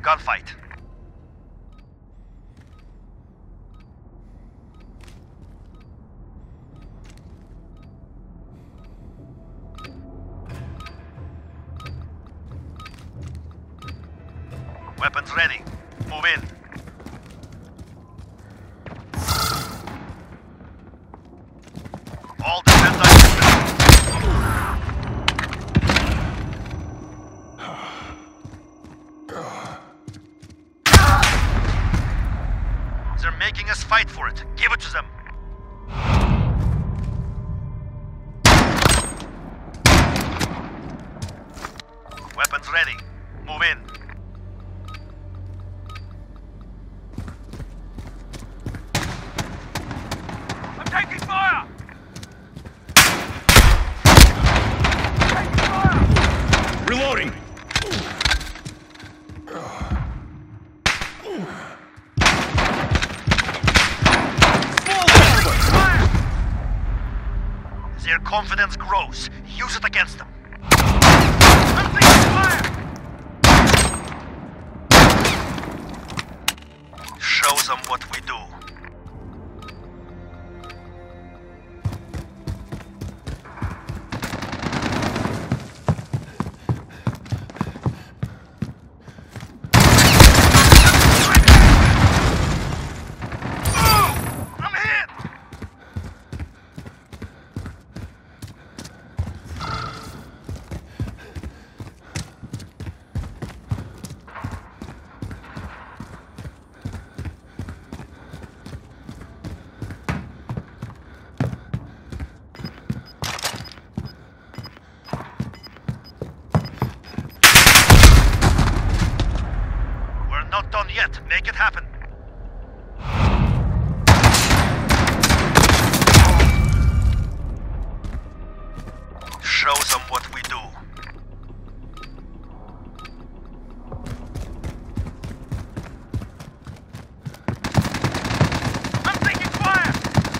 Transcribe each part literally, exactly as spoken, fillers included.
gunfight. Weapons ready. Move in. All depends on you. They're making us fight for it. Give it to them. Weapons ready. Move in. I'm taking fire! Taking fire! Reloading! Their confidence grows. Use it against them. I'm taking fire! Show them what we do. Not done yet. Make it happen. Show them what we do. I'm taking fire!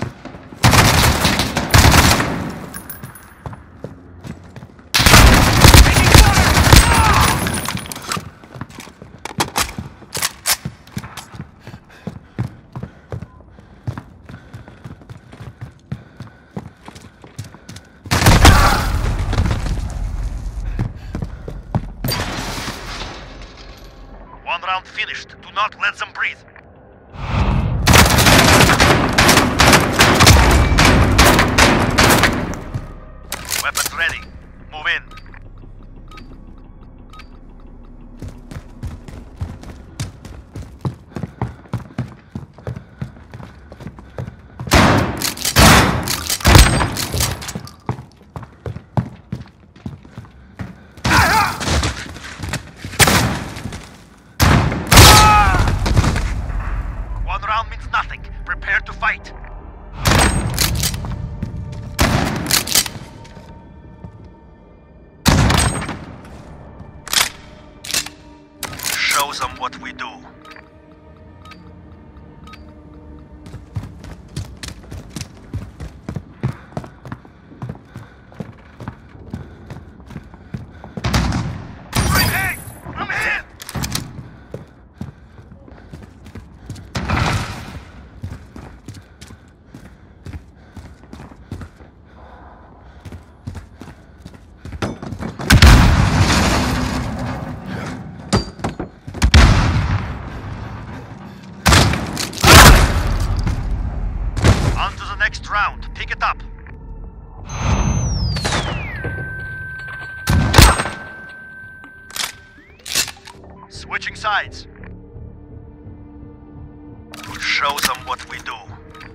One round finished. Do not let them breathe. Weapons ready. Move in. Round means nothing. Prepare to fight. Show them what we do. Hey! I'm hit! Next round, pick it up. Switching sides. Show them what we do.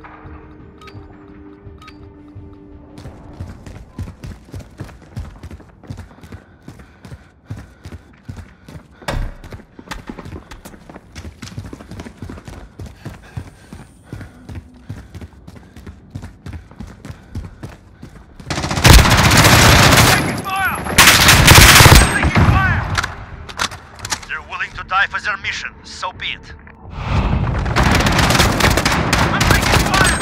Die for their mission, so be it. I'm taking fire!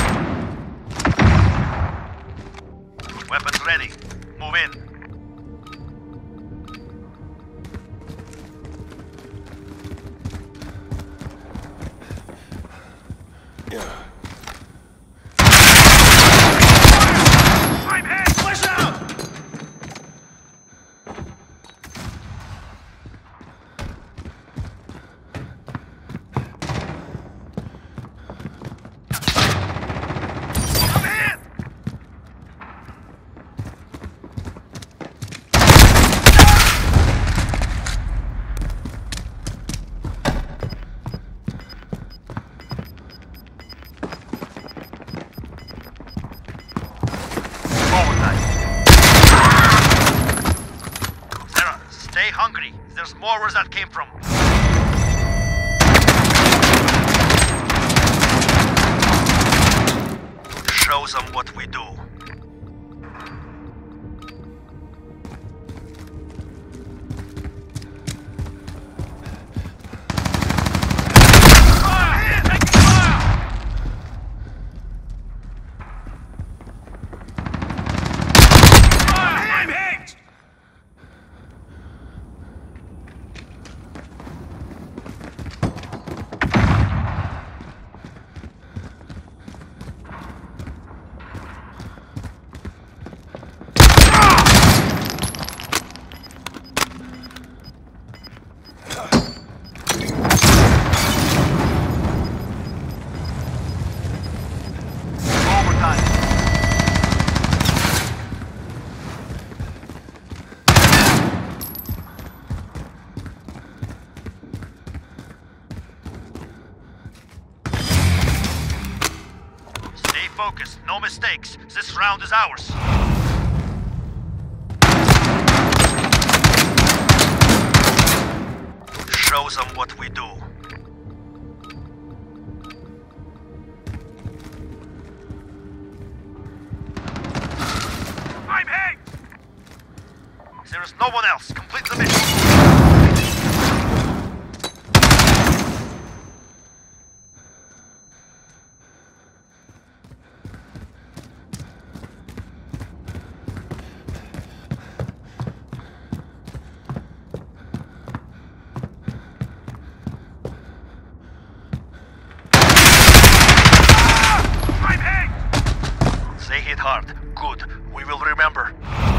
Weapons ready. Move in. There's more where that came from. Show them what we do. Focus, no mistakes. This round is ours. Show them what we do. I'm hit! There is no one else. Complete the mission. Hard. Good. We will remember.